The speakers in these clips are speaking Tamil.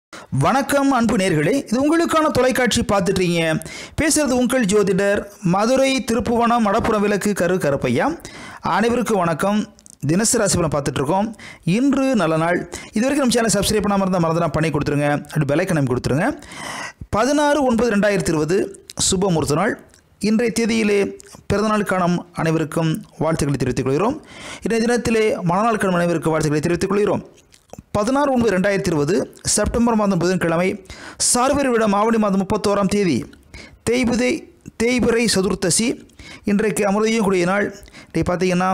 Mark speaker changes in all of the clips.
Speaker 1: வணக்கம் அன்பு நேர்களே, இது உங்களுக்கான தொலைக்காட்சி பார்த்துட்டீங்க. பேசுறது உங்கள் ஜோதிடர் மதுரை திருப்புவனம் மடப்புறம் விளக்கு கருப்பையா. அனைவருக்கும் வணக்கம். தினசரி ராசி பலன் பார்த்துட்டு இருக்கோம். இன்று நல்ல நாள். இது வரைக்கும் நம்ம சேனல் சப்ஸ்கிரைப் பண்ணாமல் இருந்தால் மறந்துனா பண்ணி கொடுத்துருங்க. அப்படி பெல் ஐகானை கொடுத்துருங்க. 16/9/2020 சுபமுகூர்த்த நாள். இன்றைய தேதியிலே பிறந்தநாள் காணும் அனைவருக்கும் வாழ்த்துக்களை தெரிவித்துக் கொள்கிறோம். இன்றைய தினத்திலே மணநாள் காணும் அனைவருக்கும் வாழ்த்துக்களை தெரிவித்துக் கொள்கிறோம். 16/9/2020 செப்டம்பர் மாதம் புதன்கிழமை, சார்வரி விடம் ஆவணி மாதம் 31ஆம் தேதி, தேய்பிறை சதுர்த்தசி. இன்றைக்கு அமிர்தையும் கூடிய நாள். இன்றைக்கு பார்த்தீங்கன்னா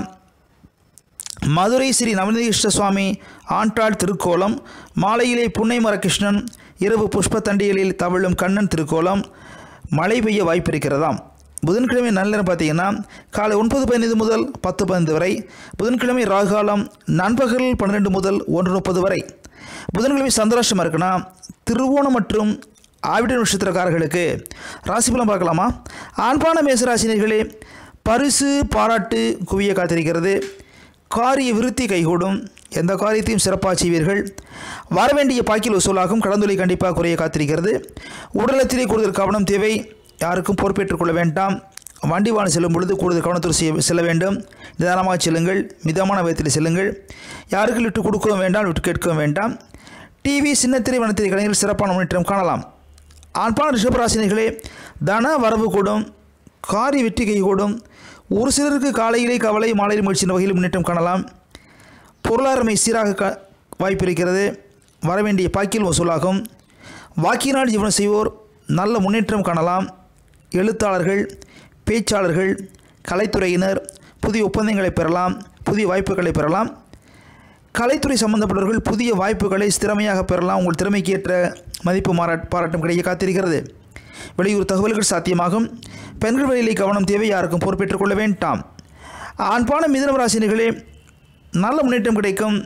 Speaker 1: மதுரை ஸ்ரீ நவநீத சுவாமி ஆண்டாள் திருக்கோலம், மாலையிலே புன்னை மரகிருஷ்ணன், இரவு புஷ்பத்தண்டிகளில் தவழும் கண்ணன் திருக்கோலம். மழை பெய்ய வாய்ப்பு இருக்கிறதாம். புதன்கிழமை நல்ல நேரம் பார்த்தீங்கன்னா காலை 9:15 முதல் 10:15 வரை. புதன்கிழமை ராகுகாலம் நண்பகல் 12 முதல் 1:30 வரை. புதன்கிழமை சந்திராஷ்டமம் இருக்குன்னா திருவோணம் மற்றும் ஆவிட நட்சத்திரக்காரர்களுக்கு ராசி பலன் பார்க்கலாமா? ஆண்பான மேசராசினியர்களே, பரிசு பாராட்டு குவிய காத்திருக்கிறது. காரிய விருத்தி கைகூடும். எந்த காரியத்தையும் சிறப்பாக செய்வீர்கள். வரவேண்டிய பாக்கில் வசூலாகும். கடந்தொலை கண்டிப்பாக குறைய காத்திருக்கிறது. உடலத்திலே கூடுதல் கவனம் தேவை. யாருக்கும் பொறுப்பேற்றுக் கொள்ள வேண்டாம். வண்டி வாகனம் செல்லும் பொழுது கூடுதல் கவனத்தோடு செல்ல வேண்டும். நிதானமாக செல்லுங்கள். மிதமான விதத்தில் செல்லுங்கள். யாருக்கும் விட்டு கொடுக்கவும் வேண்டாம், விட்டு கேட்கவும் வேண்டாம். டிவி சின்னத்திரை வனத்திரை கலைஞர்கள் சிறப்பான முன்னேற்றம் காணலாம். ஆண்பான ரிஷபராசினிகளே, தன வரவு கூடும். காரிய வெற்றி கை கூடும். ஒரு சிலருக்கு காலையிலே கவலை, மாலையில் முயற்சி வகையில் முன்னேற்றம் காணலாம். பொருளாதாரமை சீராக வாய்ப்பு இருக்கிறது. வரவேண்டிய பாக்கில் வசூலாகும். வாக்கினால் ஜீவனம் செய்வோர் நல்ல முன்னேற்றம் காணலாம். எழுத்தாளர்கள், பேச்சாளர்கள், கலைத்துறையினர் புதிய ஒப்பந்தங்களை பெறலாம். புதிய வாய்ப்புகளை பெறலாம். கலைத்துறை சம்பந்தப்பட்டவர்கள் புதிய வாய்ப்புகளை திறமையாக பெறலாம். உங்கள் திறமைக்கு ஏற்ற மதிப்பு பாராட்டம் கிடைக்க காத்திருக்கிறது. வெளியூர் தகவல்கள் சாத்தியமாகும். பெண்கள் வழியிலே கவனம் தேவை. யாருக்கும் பொறுப்பேற்றுக் கொள்ள வேண்டாம். ஆண்பான மிதுன ராசினிகளே, நல்ல முன்னேற்றம் கிடைக்கும்.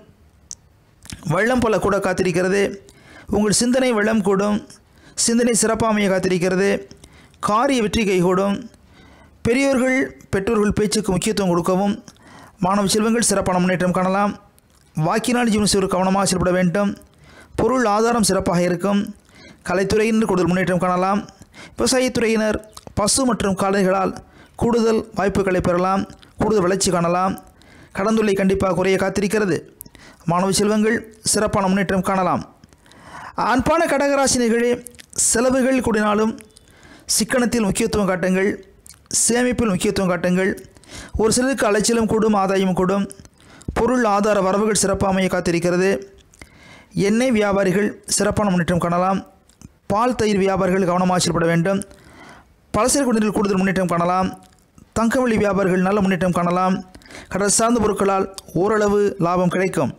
Speaker 1: வெள்ளம் போல கூட காத்திருக்கிறது. உங்கள் சிந்தனை வெள்ளம் கூடும். சிந்தனை சிறப்பாமையை காத்திருக்கிறது. காரிய வெற்றி கைகூடும். பெரியோர்கள் பெற்றோர்கள் பேச்சுக்கு முக்கியத்துவம் கொடுக்கவும். மாணவ செல்வங்கள் சிறப்பான முன்னேற்றம் காணலாம். வாக்கினால் ஜீவன செய்வோர் கவனமாக செயல்பட வேண்டும். பொருள் ஆதாரம் சிறப்பாக இருக்கும். கலைத்துறையினர் கூடுதல் முன்னேற்றம் காணலாம். விவசாயத்துறையினர் பசு மற்றும் கால்நடைகளால் கூடுதல் வாய்ப்புகளை பெறலாம். கூடுதல் வளர்ச்சி காணலாம். கடந்தொல்லை கண்டிப்பாக குறைய காத்திருக்கிறது. மாணவ செல்வங்கள் சிறப்பான முன்னேற்றம் காணலாம். ஆண்பான கடகராசினிகளே, செலவுகள் கூடினாலும் சிக்கனத்தில் முக்கியத்துவம் காட்டுங்கள். சேமிப்பில் முக்கியத்துவம் காட்டுங்கள். ஒரு சிலருக்கு அலைச்சலும் கூடும், ஆதாயம் கூடும். பொருள் ஆதார வரவுகள் சிறப்பாமையை காத்திருக்கிறது. எண்ணெய் வியாபாரிகள் சிறப்பான முன்னேற்றம் காணலாம். பால் தயிர் வியாபாரிகள் கவனமாக செயல்பட வேண்டும். பலசர குடிநீரில் கூடுதல் முன்னேற்றம் காணலாம். தங்கவெள்ளி வியாபாரிகள் நல்ல முன்னேற்றம் காணலாம். கடல் சார்ந்த பொருட்களால் ஓரளவு லாபம் கிடைக்கும்.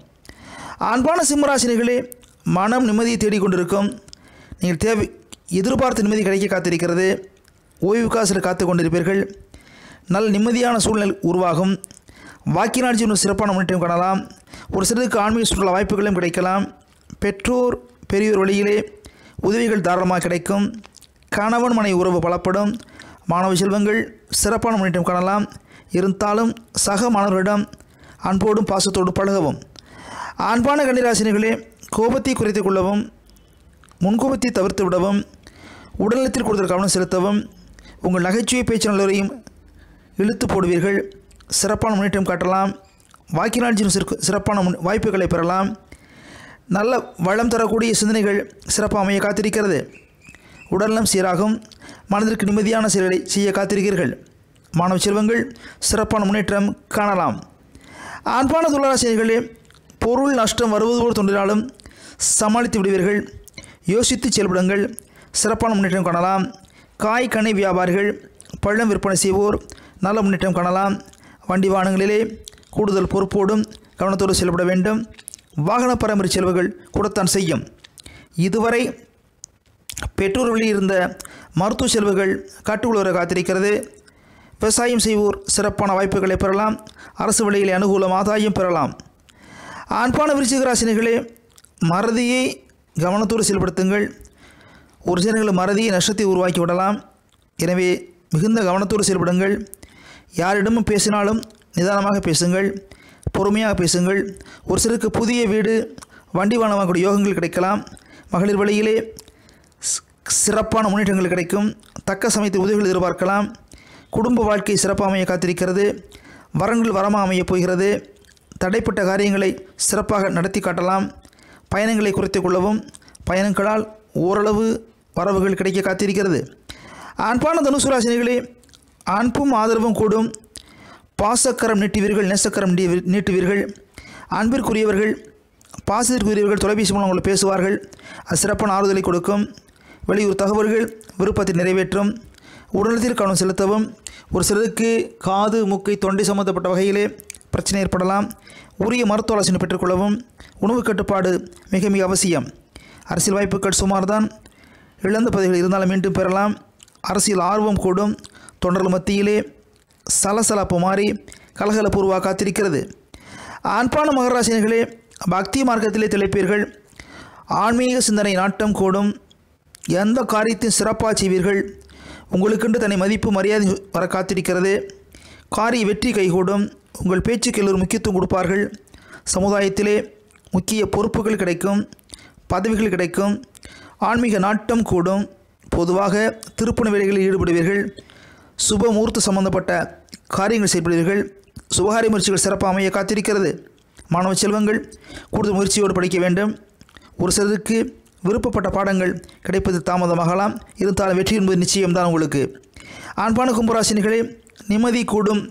Speaker 1: ஆண்பான சிம்மராசினிகளே, மனம் நிம்மதியை தேடிக்கொண்டிருக்கும். நீங்கள் எதிர்பார்த்த நிம்மதி கிடைக்க காத்திருக்கிறது. ஓய்வுக்காக சில காத்து கொண்டிருப்பீர்கள். நல்ல நிம்மதியான சூழ்நிலை உருவாகும். வாக்கினால் ஜீவனம் சிறப்பான முன்னேற்றம் காணலாம். ஒரு சிலருக்கு ஆன்மீக சுற்றுலா வாய்ப்புகளும் கிடைக்கலாம். பெற்றோர் பெரியோர் வழியிலே உதவிகள் தாராளமாக கிடைக்கும். கணவன் மனை உறவு பலப்படும். மாணவ செல்வங்கள் சிறப்பான முன்னேற்றம் காணலாம். இருந்தாலும் சக மாணவர்களிடம் அன்போடும் பாசத்தோடு பழகவும். ஆண்பான கன்னிராசினிகளே, கோபத்தை குறைத்து கொள்ளவும், முன்கோபத்தை தவிர்த்து விடவும், உடல்நலத்தில் கூடுதல் கவனம் செலுத்தவும். உங்கள் நகைச்சுவை பேச்சு நல்லவரையும் இழுத்து போடுவீர்கள். சிறப்பான முன்னேற்றம் காட்டலாம். வாக்கினால் சிறப்பான வாய்ப்புகளை பெறலாம். நல்ல வளம் தரக்கூடிய சிந்தனைகள் சிறப்பாக அமைய காத்திருக்கிறது. உடல்நலம் சீராகும். மனதிற்கு நிம்மதியான செயல்களை செய்ய காத்திருக்கிறீர்கள். மாணவ செல்வங்கள் சிறப்பான முன்னேற்றம் காணலாம். ஆண்பான துளாராசினிகளே, பொருள் நஷ்டம் வருவது போல் தோன்றினாலும் சமாளித்து விடுவீர்கள். யோசித்து செயல்படுங்கள். சிறப்பான முன்னேற்றம் காணலாம். காய் கனி வியாபாரிகள், பழம் விற்பனை செய்வோர் நல்ல முன்னேற்றம் காணலாம். வண்டி வாகனங்களிலே கூடுதல் பொறுப்போடும் கவனத்தோடு செயல்பட வேண்டும். வாகன பராமரி செலவுகள் கூடத்தான் செய்யும். இதுவரை பெற்றோர் வழியில் இருந்த மருத்துவ செலவுகள் கட்டுக்குள் காத்திருக்கிறது. விவசாயம் செய்வோர் சிறப்பான வாய்ப்புகளை பெறலாம். அரசு வழியிலே அனுகூலம் ஆதாயம் பெறலாம். ஆண்பான விருச்சிக ராசினிகளே, மறதியை கவனத்தோடு செயல்படுத்துங்கள். ஒரு சிலர்கள் மறதியை நஷ்டத்தை உருவாக்கி விடலாம். எனவே மிகுந்த கவனத்தோடு செயல்படுங்கள். யாரிடமும் பேசினாலும் நிதானமாக பேசுங்கள். பொறுமையாக பேசுங்கள். ஒரு சிலருக்கு புதிய வீடு, வண்டி வாகனம் வாங்கக்கூடிய யோகங்கள் கிடைக்கலாம். மகளிர் வழியிலே சிறப்பான முன்னேற்றங்கள் கிடைக்கும். தக்க சமயத்தில் உதவிகள் எதிர்பார்க்கலாம். குடும்ப வாழ்க்கை சிறப்பாக அமைய காத்திருக்கிறது. வரங்கள் வரமாக அமையப் போகிறது. தடைப்பட்ட காரியங்களை சிறப்பாக நடத்தி காட்டலாம். பயணங்களை குறைத்து கொள்ளவும். பயணங்களால் ஓரளவு வரவுகள் கிடைக்க காத்திருக்கிறது. அன்பான தனுசு ராசினிகளே, அன்பும் ஆதரவும் கூடும். பாசக்கரம் நீட்டுவீர்கள், நேசக்கரம் நீட்டுவீர்கள். அன்பிற்குரியவர்கள், பாசத்திற்குரியவர்கள் தொலைபேசி மூலம் உங்களை பேசுவார்கள். அது சிறப்பான ஆறுதலை கொடுக்கும். வெளியூர் தகவல்கள் விருப்பத்தை நிறைவேற்றும். உடலத்தில் கவனம் செலுத்தவும். ஒரு சிலருக்கு காது, மூக்கை, தொண்டை சம்பந்தப்பட்ட வகையிலே பிரச்சனை ஏற்படலாம். உரிய மருத்துவ ஆலோசனை பெற்றுக்கொள்ளவும். உணவு கட்டுப்பாடு மிக மிக அவசியம். அரசியல் வாய்ப்புகள் சுமார்தான். இழந்த பதவிகள் இருந்தாலும் மீண்டும் பெறலாம். அரசியல் ஆர்வம் கூடும். தொண்டர்கள் மத்தியிலே சலசலப்பு மாறி கலகலப்பு உருவாக காத்திருக்கிறது. அன்பான மகராசினிகளே, பக்தி மார்க்கத்திலே திளைப்பீர்கள். ஆன்மீக சிந்தனை நாட்டம் கூடும். எந்த காரியத்தையும் சிறப்பாக செய்வீர்கள். உங்களுக்கென்று தன்னை மதிப்பு மரியாதை வர காத்திருக்கிறது. காரிய வெற்றி கைகூடும். உங்கள் பேச்சுக்கு எல்லோரும் முக்கியத்துவம் கொடுப்பார்கள். சமுதாயத்திலே முக்கிய பொறுப்புகள் கிடைக்கும். பதவிகள் கிடைக்கும். ஆன்மீக நாட்டம் கூடும். பொதுவாக திருப்பணி வேலைகளில் ஈடுபடுவீர்கள். சுப முகூர்த்த சம்பந்தப்பட்ட காரியங்கள் செயல்படுவீர்கள். சுபகாரிய முயற்சிகள் சிறப்பாக அமைய காத்திருக்கிறது. மாணவ செல்வங்கள் கூடுதல் முயற்சியோடு படிக்க வேண்டும். ஒரு சிலருக்கு விருப்பப்பட்ட பாடங்கள் கிடைப்பது தாமதமாகலாம். இருந்தாலும் வெற்றி என்பது நிச்சயம்தான் உங்களுக்கு. ஆண்பான கும்பராசினிகளே, நிம்மதி கூடும்.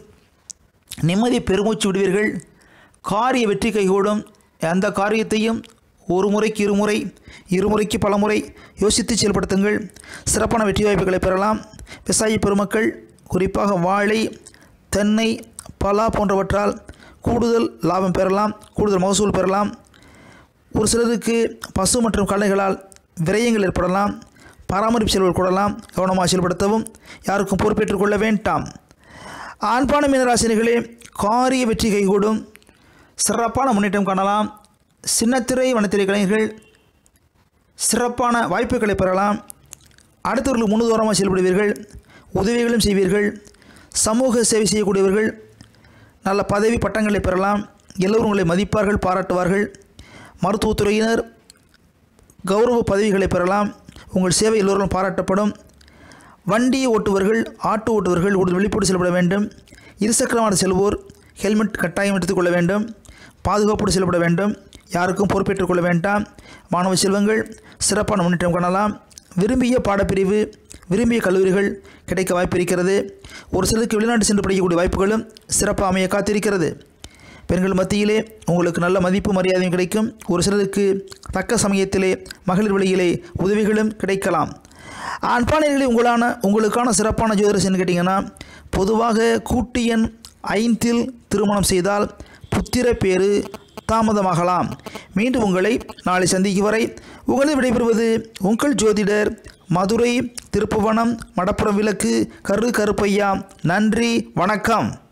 Speaker 1: நிம்மதி பெருமூச்சு விடுவீர்கள். காரிய வெற்றி கைகூடும். எந்த காரியத்தையும் ஒரு முறைக்கு இருமுறை, இருமுறைக்கு பல முறை யோசித்து செயல்படுத்துங்கள். சிறப்பான வெற்றி வாய்ப்புகளை பெறலாம். விவசாய பெருமக்கள் குறிப்பாக வாழை, தென்னை, பலா போன்றவற்றால் கூடுதல் லாபம் பெறலாம். கூடுதல் மகசூல் பெறலாம். ஒரு சிலருக்கு பசு மற்றும் களைகளால் விரயங்கள் ஏற்படலாம். பராமரிப்பு செலவுகள் கூடலாம். கவனமாக செயல்படுத்தவும். யாருக்கும் பொறுப்பேற்றுக் கொள்ள வேண்டாம். ஆண்பான மீனராசினிகளே, காரிய வெற்றி கைகூடும். சிறப்பான முன்னேற்றம் காணலாம். சின்னத்திரை, வனத்திரை கலைஞர்கள் சிறப்பான வாய்ப்புகளை பெறலாம். அடுத்தவர்களுக்கு முன்னுதாரணமாக செயல்படுவீர்கள். உதவிகளும் செய்வீர்கள். சமூக சேவை செய்யக்கூடியவர்கள் நல்ல பதவி பட்டங்களை பெறலாம். எல்லோரும் உங்களை மதிப்பார்கள், பாராட்டுவார்கள். மருத்துவத்துறையினர் கௌரவ பதவிகளை பெறலாம். உங்கள் சேவை எல்லோரும் பாராட்டப்படும். வண்டியை ஓட்டுவர்கள், ஆட்டோ ஓட்டுவர்கள் விழிப்போடு செயல்பட வேண்டும். இருசக்கரமான செல்வோர் ஹெல்மெட் கட்டாயம் எடுத்துக்கொள்ள வேண்டும். பாதுகாப்போடு செயல்பட வேண்டும். யாருக்கும் பொறுப்பேற்றுக் கொள்ள வேண்டாம். மாணவ செல்வங்கள் சிறப்பான முன்னேற்றம் காணலாம். விரும்பிய பாடப்பிரிவு, விரும்பிய கல்லூரிகள் கிடைக்க வாய்ப்பு இருக்கிறது. ஒரு சிலருக்கு வெளிநாட்டு சென்று படிக்கக்கூடிய வாய்ப்புகளும் சிறப்பாக அமைய காத்திருக்கிறது. பெண்கள் மத்தியிலே உங்களுக்கு நல்ல மதிப்பு மரியாதையும் கிடைக்கும். ஒரு சிலருக்கு தக்க சமயத்திலே மகளிர் வழியிலே உதவிகளும் கிடைக்கலாம். அன்பானவர்களே, உங்களுக்கான சிறப்பான ஜோதிடர்னு கேட்டிங்கன்னா, பொதுவாக கூட்டு எண் 5 திருமணம் செய்தால் புத்திர பேறு தாமதமாகலாம். மீண்டும் உங்களை நாளை சந்திக்கும் வரை உங்களை விடைபெறுவது உங்கள் ஜோதிடர் மதுரை திருப்புவனம் மடப்புறம் விளக்கு கருப்பையா. நன்றி, வணக்கம்.